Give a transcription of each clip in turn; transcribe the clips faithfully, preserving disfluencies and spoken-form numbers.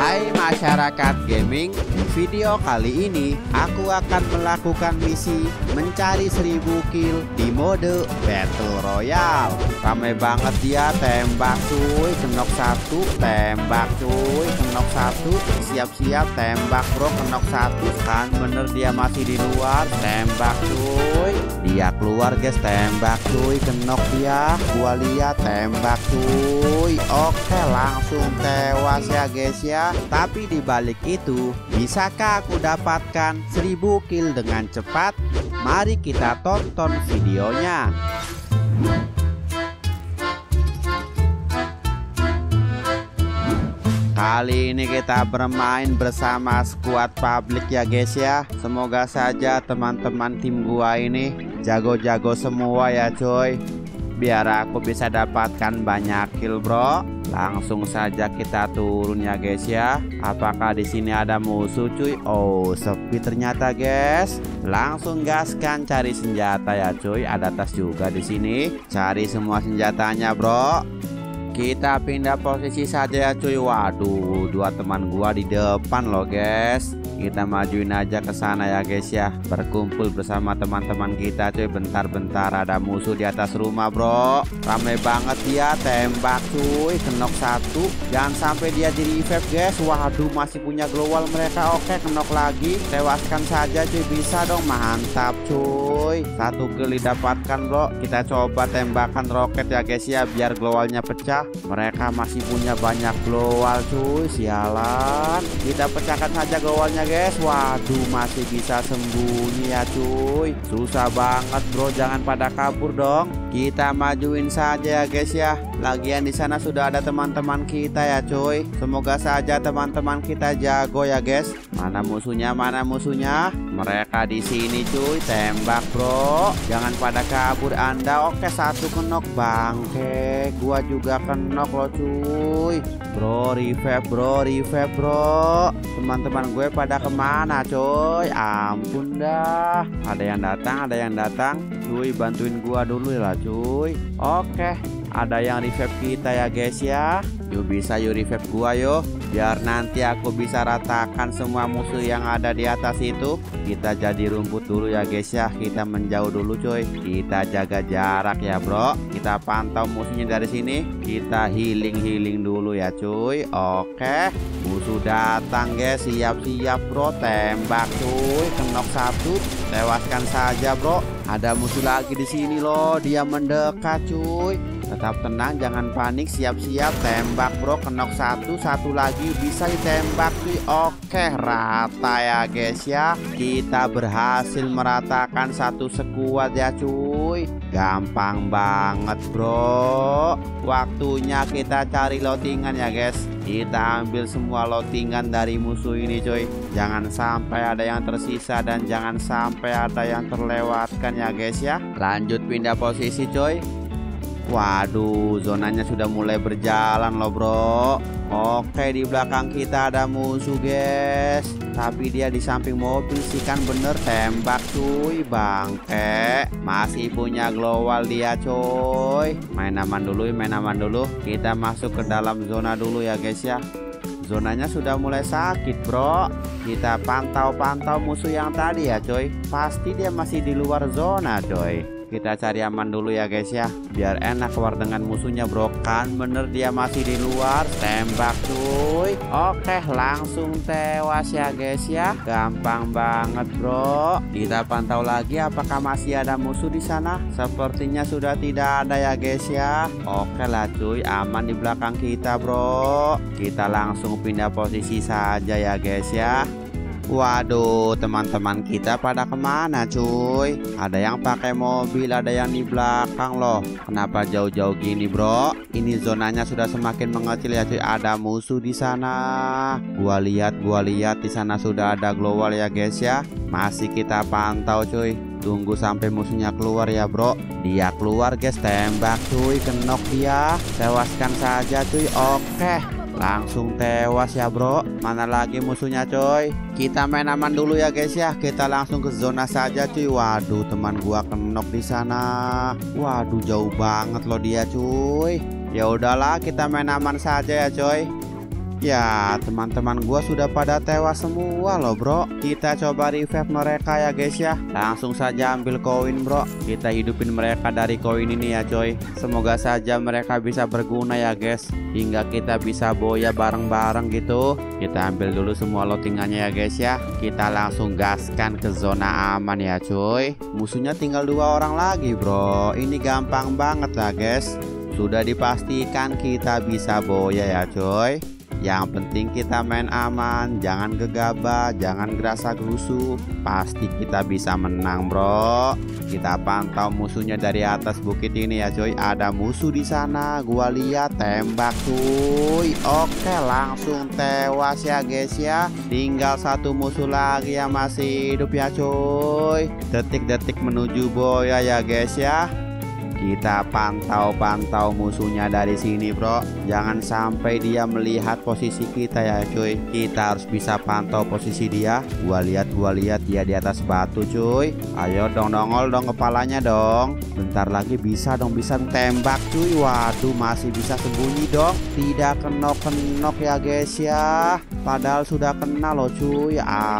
Hai masyarakat gaming, video kali ini aku akan melakukan misi mencari seribu kill di mode Battle Royale. Ramai banget dia, tembak cuy, kenok satu, tembak cuy, kenok satu, siap-siap tembak bro, kenok satu. Kan bener dia masih di luar, tembak cuy. Dia keluar guys, tembak cuy, kenok dia. Gua lihat tembak cuy. Oke, langsung tewas ya guys ya. Tapi dibalik itu, bisakah aku dapatkan seribu kill dengan cepat? Mari kita tonton videonya. Kali ini kita bermain bersama squad public ya guys ya. Semoga saja teman-teman tim gua ini jago-jago semua ya coy, biar aku bisa dapatkan banyak kill bro. Langsung saja kita turun ya guys ya. Apakah di sini ada musuh cuy? Oh, sepi ternyata guys. Langsung gaskan cari senjata ya cuy. Ada tas juga di sini. Cari semua senjatanya bro. Kita pindah posisi saja ya cuy. Waduh, dua teman gua di depan loh guys. Kita majuin aja ke sana ya guys ya. Berkumpul bersama teman-teman kita cuy. Bentar-bentar ada musuh di atas rumah bro. Ramai banget dia, tembak cuy, kenok satu. Jangan sampai dia di revive guys. Waduh, masih punya global mereka. Oke, kenok lagi. Tewaskan saja cuy, bisa dong. Mantap cuy. Satu kill didapatkan bro. Kita coba tembakan roket ya guys ya, biar globalnya pecah. Mereka masih punya banyak global cuy. Sialan. Kita pecahkan saja globalnya guys. Waduh, masih bisa sembunyi ya cuy. Susah banget bro, jangan pada kabur dong. Kita majuin saja ya guys ya. Lagian di sana sudah ada teman-teman kita ya cuy. Semoga saja teman-teman kita jago ya guys. Mana musuhnya? Mana musuhnya? Mereka di sini cuy. Tembak bro. Jangan pada kabur Anda. Oke, satu kenok bangke. Gua juga kenok loh cuy. Bro, revive bro, revive bro. Teman-teman gue pada kemana coy? Ampun dah. Ada yang datang, ada yang datang. Cuy, bantuin gua dulu lah cuy. Oke, ada yang revive kita ya guys ya. Yuk bisa yuk revive gua yuk, biar nanti aku bisa ratakan semua musuh yang ada di atas itu. Kita jadi rumput dulu ya guys ya. Kita menjauh dulu cuy. Kita jaga jarak ya bro. Kita pantau musuhnya dari sini. Kita healing-healing dulu ya cuy. Oke, musuh datang guys. Siap-siap bro. Tembak cuy, kenok satu. Tewaskan saja bro. Ada musuh lagi di sini loh. Dia mendekat cuy. Tetap tenang, jangan panik, siap-siap tembak bro, kenok satu, satu lagi bisa ditembak cuy. Oke, rata ya guys ya. Kita berhasil meratakan satu squad ya cuy. Gampang banget bro. Waktunya kita cari lotingan ya guys. Kita ambil semua lotingan dari musuh ini coy. Jangan sampai ada yang tersisa dan jangan sampai ada yang terlewatkan ya guys ya. Lanjut pindah posisi coy. Waduh, zonanya sudah mulai berjalan loh bro. Oke, di belakang kita ada musuh guys. Tapi dia di samping mobil sih, kan bener. Tembak cuy, bangke. Masih punya global dia coy. Main aman dulu, main aman dulu. Kita masuk ke dalam zona dulu ya guys ya. Zonanya sudah mulai sakit bro. Kita pantau-pantau musuh yang tadi ya coy. Pasti dia masih di luar zona coy. Kita cari aman dulu ya guys ya, biar enak keluar dengan musuhnya bro. Kan bener dia masih di luar. Tembak cuy. Oke, langsung tewas ya guys ya. Gampang banget bro. Kita pantau lagi apakah masih ada musuh di sana. Sepertinya sudah tidak ada ya guys ya. Oke lah cuy, aman di belakang kita bro. Kita langsung pindah posisi saja ya guys ya. Waduh, teman-teman kita pada kemana cuy? Ada yang pakai mobil, ada yang di belakang loh. Kenapa jauh-jauh gini bro? Ini zonanya sudah semakin mengecil ya cuy. Ada musuh di sana. Gua lihat, gua lihat di sana sudah ada global ya guys ya. Masih kita pantau cuy. Tunggu sampai musuhnya keluar ya bro. Dia keluar guys, tembak cuy, kenok dia. Tewaskan saja cuy. Oke, langsung tewas ya bro. Mana lagi musuhnya coy? Kita main aman dulu ya guys ya. Kita langsung ke zona saja cuy. Waduh, teman gua kenok di sana. Waduh, jauh banget loh dia cuy. Ya udahlah, kita main aman saja ya coy. Ya teman-teman gua sudah pada tewas semua loh bro. Kita coba revive mereka ya guys ya. Langsung saja ambil koin bro. Kita hidupin mereka dari koin ini ya coy. Semoga saja mereka bisa berguna ya guys, hingga kita bisa boya bareng-bareng gitu. Kita ambil dulu semua lootingannya ya guys ya. Kita langsung gaskan ke zona aman ya coy. Musuhnya tinggal dua orang lagi bro. Ini gampang banget lah guys. Sudah dipastikan kita bisa boya ya coy. Yang penting kita main aman, jangan gegabah, jangan gerasa gerusu. Pasti kita bisa menang bro. Kita pantau musuhnya dari atas bukit ini ya coy. Ada musuh di sana, gua lihat, tembak cuy. Oke, langsung tewas ya guys ya. Tinggal satu musuh lagi yang masih hidup ya coy. Detik-detik menuju boya ya guys ya. Kita pantau-pantau musuhnya dari sini bro. Jangan sampai dia melihat posisi kita ya cuy. Kita harus bisa pantau posisi dia. Gua lihat gua lihat dia di atas batu cuy. Ayo dong, nongol dong kepalanya dong. Bentar lagi bisa dong, bisa tembak cuy. Waduh, masih bisa sembunyi dong. Tidak kenok-kenok ya guys ya. Padahal sudah kena loh cuy.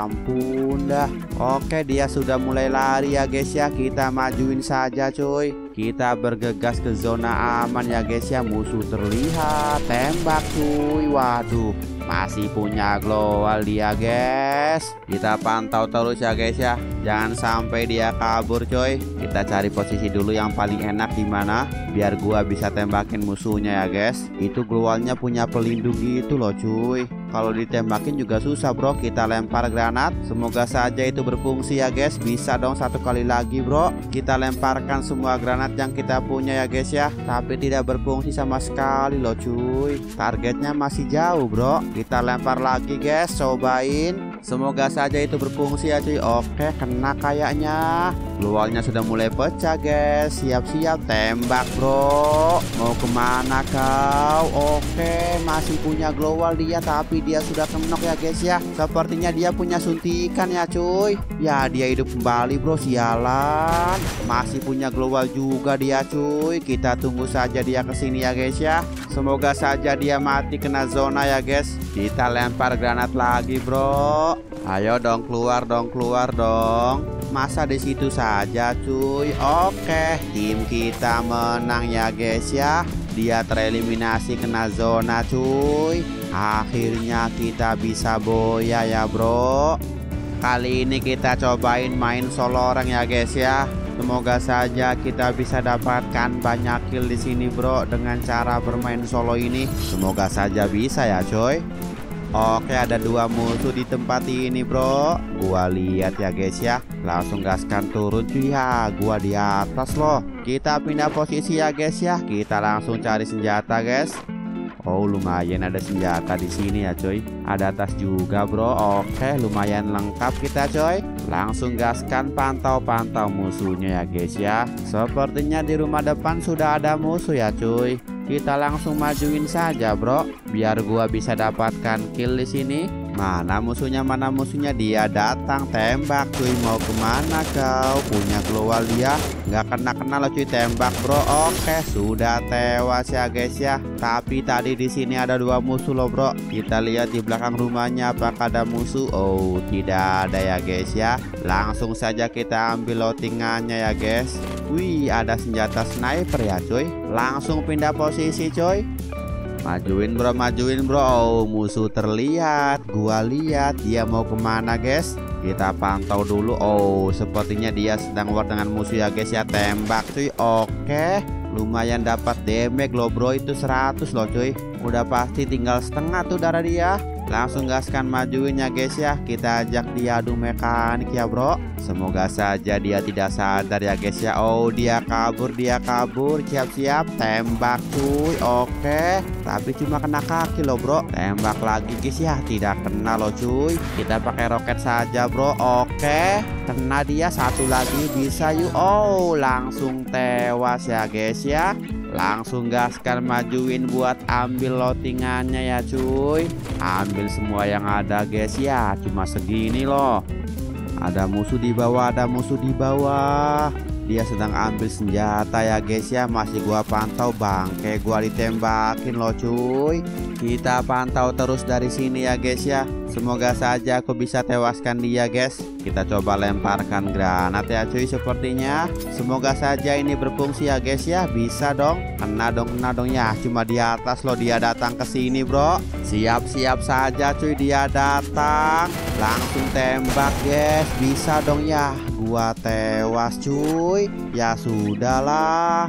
Ampun dah. Oke, dia sudah mulai lari ya guys ya. Kita majuin saja cuy. Kita bergegas ke zona aman ya guys ya. Musuh terlihat, tembak cuy. Waduh, masih punya global dia guys. Kita pantau terus ya guys ya. Jangan sampai dia kabur coy. Kita cari posisi dulu yang paling enak di mana, biar gua bisa tembakin musuhnya ya guys. Itu globalnya punya pelindung gitu loh cuy. Kalau ditembakin juga susah bro. Kita lempar granat. Semoga saja itu berfungsi ya guys. Bisa dong satu kali lagi bro. Kita lemparkan semua granat yang kita punya ya guys ya. Tapi tidak berfungsi sama sekali loh cuy. Targetnya masih jauh bro. Kita lempar lagi guys. Cobain. Semoga saja itu berfungsi ya cuy. Oke, kena kayaknya. Luarnya sudah mulai pecah guys. Siap-siap tembak bro. Mau kemana kau? Oke, masih punya global dia, tapi dia sudah kenok ya guys ya. Sepertinya dia punya suntikan ya cuy. Ya, dia hidup kembali bro. Sialan. Masih punya global juga dia cuy. Kita tunggu saja dia kesini ya guys ya. Semoga saja dia mati kena zona ya guys. Kita lempar granat lagi bro. Ayo dong, keluar dong, keluar dong. Masa di situ saja cuy. Oke, tim kita menang ya guys ya. Dia tereliminasi kena zona cuy. Akhirnya kita bisa boya ya bro. Kali ini kita cobain main solo orang ya guys ya. Semoga saja kita bisa dapatkan banyak kill di sini bro dengan cara bermain solo ini. Semoga saja bisa ya coy. Oke, ada dua musuh di tempat ini bro. Gua lihat ya guys ya. Langsung gaskan turun cuy ya. Gua di atas loh. Kita pindah posisi ya guys ya. Kita langsung cari senjata guys. Oh, lumayan ada senjata di sini ya coy. Ada tas juga bro. Oke, lumayan lengkap kita coy. Langsung gaskan pantau-pantau musuhnya ya guys ya. Sepertinya di rumah depan sudah ada musuh ya cuy. Kita langsung majuin saja bro, biar gua bisa dapatkan kill di sini. Mana musuhnya, mana musuhnya? Dia datang, tembak cuy. Mau kemana kau? Punya global dia. Nggak kena-kena loh cuy, tembak bro. Oke, sudah tewas ya guys ya. Tapi tadi di sini ada dua musuh loh bro. Kita lihat di belakang rumahnya apakah ada musuh. Oh, tidak ada ya guys ya. Langsung saja kita ambil lootingannya ya guys. Wih, ada senjata sniper ya cuy. Langsung pindah posisi coy. Majuin bro, majuin bro. Oh, musuh terlihat. Gua lihat dia mau kemana guys. Kita pantau dulu. Oh, sepertinya dia sedang war dengan musuh ya guys ya. Tembak cuy. Oke, lumayan dapat damage loh bro. Itu seratus loh cuy. Udah pasti tinggal setengah tuh darah dia. Langsung gaskan majuin ya guys ya. Kita ajak dia adu mekanik ya bro. Semoga saja dia tidak sadar ya guys ya. Oh, dia kabur, dia kabur. Siap-siap tembak cuy. Oke, tapi cuma kena kaki loh bro. Tembak lagi guys ya. Tidak kena loh cuy. Kita pakai roket saja bro. Oke, kena dia. Satu lagi bisa yuk. Oh, langsung tewas ya guys ya. Langsung gaskan majuin buat ambil lootingannya ya cuy. Ambil semua yang ada guys ya. Cuma segini loh. Ada musuh di bawah, ada musuh di bawah. Dia sedang ambil senjata ya guys ya. Masih gua pantau, bangke gua ditembakin loh cuy. Kita pantau terus dari sini ya guys ya. Semoga saja aku bisa tewaskan dia guys. Kita coba lemparkan granat ya cuy sepertinya. Semoga saja ini berfungsi ya guys ya. Bisa dong. Kena dong, kena dong ya. Cuma di atas loh dia datang ke sini bro. Siap-siap saja cuy dia datang. Langsung tembak guys. Bisa dong ya. Gua tewas cuy. Ya sudahlah.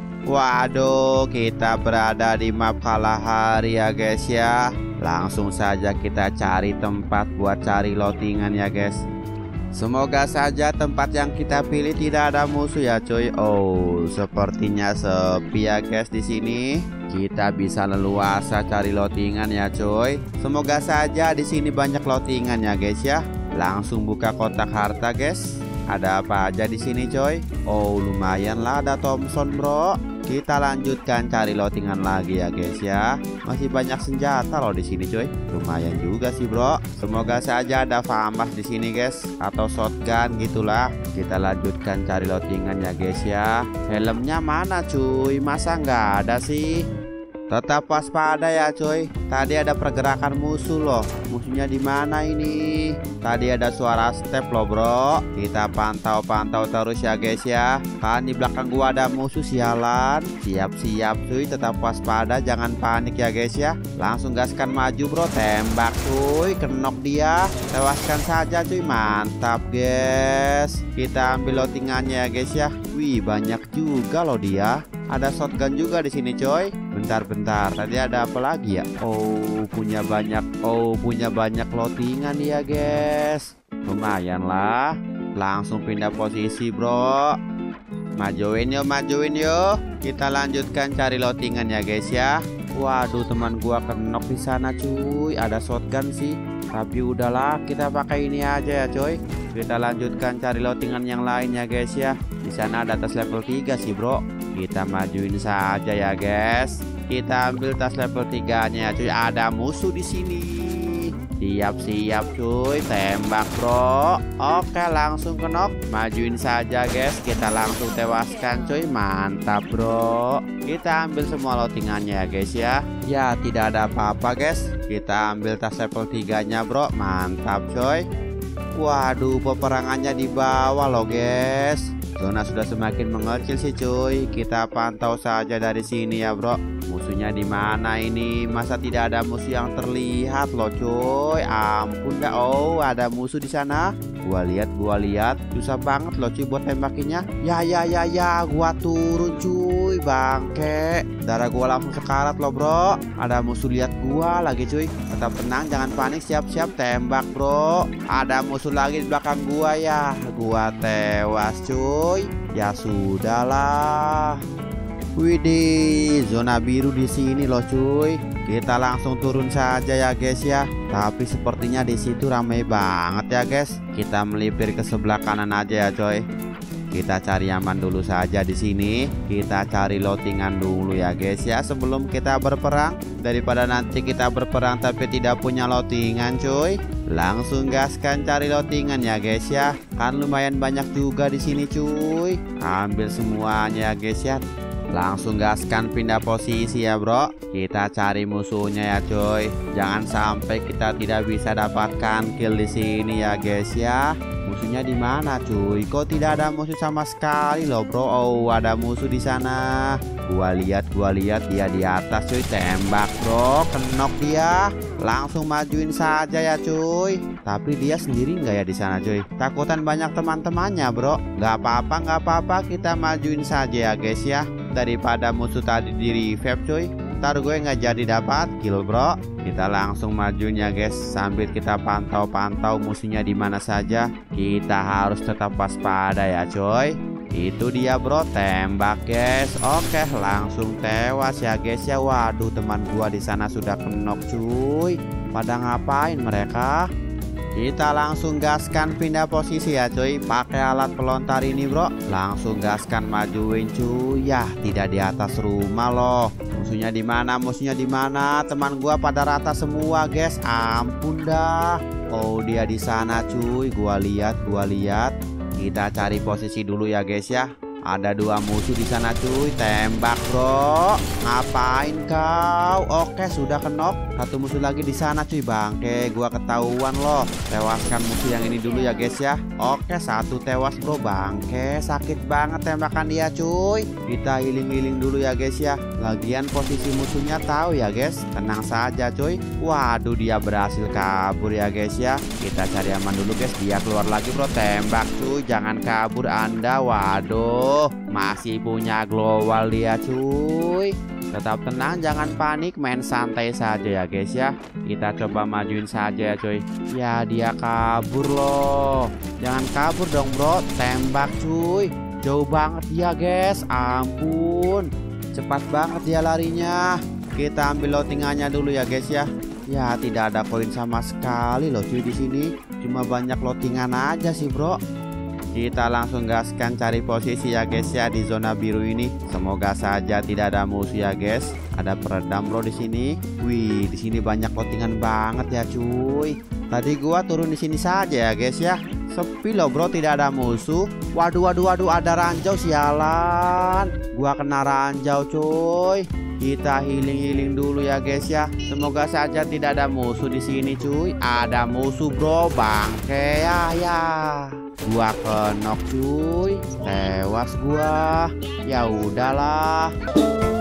Waduh, kita berada di map Kalahari ya guys ya. Langsung saja kita cari tempat buat cari lotingan ya guys. Semoga saja tempat yang kita pilih tidak ada musuh ya cuy. Oh, sepertinya sepi ya guys di sini. Kita bisa leluasa cari lotingan ya cuy. Semoga saja di sini banyak lotingan ya guys ya. Langsung buka kotak harta guys. Ada apa aja di sini coy? Oh, lumayan lah ada Thompson bro. Kita lanjutkan cari lotingan lagi ya guys ya. Masih banyak senjata loh di sini coy. Lumayan juga sih bro. Semoga saja ada FAMAS di sini guys atau shotgun gitulah. Kita lanjutkan cari lotingan ya guys ya. Helmnya mana cuy? Masa nggak ada sih? Tetap waspada ya coy. Tadi ada pergerakan musuh loh. Musuhnya di mana ini? Tadi ada suara step loh bro. Kita pantau-pantau terus ya guys ya. Kan di belakang gua ada musuh sialan. Siap-siap cuy. Tetap waspada, jangan panik ya guys ya. Langsung gaskan maju bro. Tembak cuy. Kenok dia. Tewaskan saja cuy. Mantap guys. Kita ambil lotingannya ya guys ya. Wih, banyak juga loh dia. Ada shotgun juga di sini coy. Bentar-bentar, tadi ada apa lagi ya? Oh, punya banyak. Oh, punya banyak lotingan ya guys. Lumayan lah. Langsung pindah posisi bro. Majuin yuk, majuin yuk. Kita lanjutkan cari lotingan ya guys ya. Waduh, teman gua kenok di sana cuy. Ada shotgun sih. Tapi udahlah, kita pakai ini aja ya coy. Kita lanjutkan cari lotingan yang lain ya guys ya. Di sana ada tas level tiga sih bro. Kita majuin saja ya guys. Kita ambil tas level tiga-nya cuy. Ada musuh di sini. Siap-siap cuy. Tembak bro. Oke, langsung kenok. Majuin saja guys. Kita langsung tewaskan cuy. Mantap bro. Kita ambil semua lotingannya ya guys ya. Ya, tidak ada apa-apa guys. Kita ambil tas level tiga-nya bro. Mantap coy. Waduh, peperangannya di bawah loh guys. Zona sudah semakin mengecil sih cuy. Kita pantau saja dari sini ya bro. Musuhnya di mana ini? Masa tidak ada musuh yang terlihat loh cuy. Ampun dah. Oh, ada musuh di sana. Gua lihat, gua lihat. Susah banget loh cuy buat tembakinya. Ya ya ya ya, gua turun cuy. Bangke. Darah gua langsung sekarat loh bro. Ada musuh lihat gua lagi cuy. Tetap tenang, jangan panik. Siap-siap tembak bro. Ada musuh lagi di belakang gua ya. Gua tewas cuy. Ya sudahlah. Widih, zona biru di sini loh cuy. Kita langsung turun saja ya guys ya. Tapi sepertinya di situ ramai banget ya guys. Kita melipir ke sebelah kanan aja ya coy. Kita cari aman dulu saja di sini. Kita cari lotingan dulu ya guys ya sebelum kita berperang. Daripada nanti kita berperang tapi tidak punya lotingan cuy. Langsung gaskan cari lotingan ya guys ya. Kan lumayan banyak juga di sini cuy. Ambil semuanya ya guys ya. Langsung gaskan pindah posisi ya bro. Kita cari musuhnya ya coy. Jangan sampai kita tidak bisa dapatkan kill di sini ya guys ya. Musuhnya di mana cuy? Kok tidak ada musuh sama sekali loh bro? Oh, ada musuh di sana. Gua lihat, gua lihat dia di atas cuy. Tembak bro, kenok dia. Langsung majuin saja ya cuy. Tapi dia sendiri nggak ya di sana cuy? Takutan banyak teman-temannya bro. Nggak apa-apa, nggak apa-apa. Kita majuin saja ya guys ya. Daripada musuh tadi di revive cuy. Ntar gue nggak jadi dapat kill bro. Kita langsung majunya guys sambil kita pantau-pantau musuhnya di mana saja. Kita harus tetap waspada ya coy. Itu dia bro, tembak guys. Oke, langsung tewas ya guys ya. Waduh, teman gua di sana sudah kenok cuy. Pada ngapain mereka? Kita langsung gaskan pindah posisi ya cuy. Pakai alat pelontar ini bro. Langsung gaskan majuin cuy. Ya, tidak di atas rumah loh. Musuhnya di mana? Musuhnya di mana? Teman gua pada rata semua guys. Ampun dah. Oh, dia di sana cuy. Gua lihat, gua lihat. Kita cari posisi dulu ya guys ya. Ada dua musuh di sana cuy. Tembak bro. Ngapain kau? Oke sudah kenok. Satu musuh lagi di sana cuy. Bangke gua ketahuan loh. Tewaskan musuh yang ini dulu ya guys ya. Oke satu tewas bro. Bangke sakit banget tembakan dia cuy. Kita healing-healing dulu ya guys ya. Lagian posisi musuhnya tahu ya guys. Tenang saja cuy. Waduh dia berhasil kabur ya guys ya. Kita cari aman dulu guys. Dia keluar lagi bro. Tembak cuy. Jangan kabur anda. Waduh masih punya global dia cuy. Tetap tenang, jangan panik, main santai saja ya guys ya. Kita coba majuin saja ya cuy. Ya dia kabur loh. Jangan kabur dong bro. Tembak cuy. Jauh banget dia guys. Ampun. Cepat banget dia larinya. Kita ambil lotingannya dulu ya guys ya. Ya tidak ada koin sama sekali loh cuy di sini. Cuma banyak lotingan aja sih bro. Kita langsung gaskan cari posisi ya guys ya di zona biru ini. Semoga saja tidak ada musuh ya guys. Ada peredam bro di sini. Wih, di sini banyak lotingan banget ya cuy. Tadi gua turun di sini saja ya guys ya. Sepi loh bro, tidak ada musuh. Waduh waduh waduh ada ranjau sialan. Gua kena ranjau cuy. Kita healing-healing dulu ya guys ya. Semoga saja tidak ada musuh di sini cuy. Ada musuh bro, bangke ya ya. Gua kenok cuy. Tewas gua. Ya udahlah.